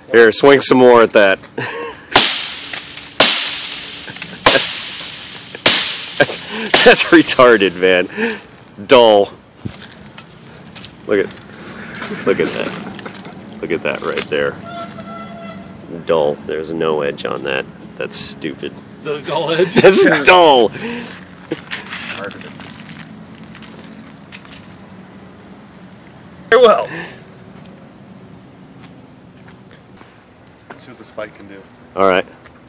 Here, swing some more at that. That's retarded, man. Dull. Look at that. Look at that right there. Dull. There's no edge on that. That's stupid. Is that a dull edge? That's dull. Very well. Let's see what the spike can do. All right.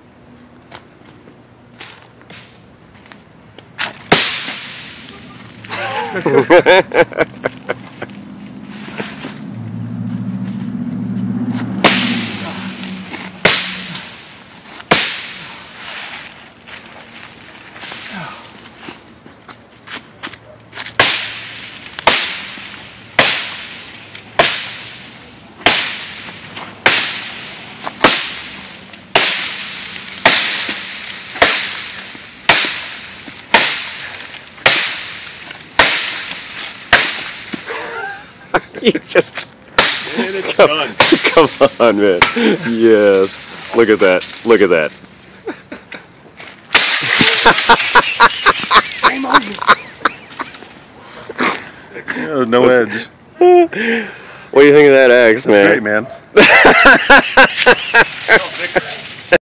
You just... And it's done. Come on, man. Yes. Look at that. Look at that. Yeah, no edge. What do you think of that axe, man? That's great, man.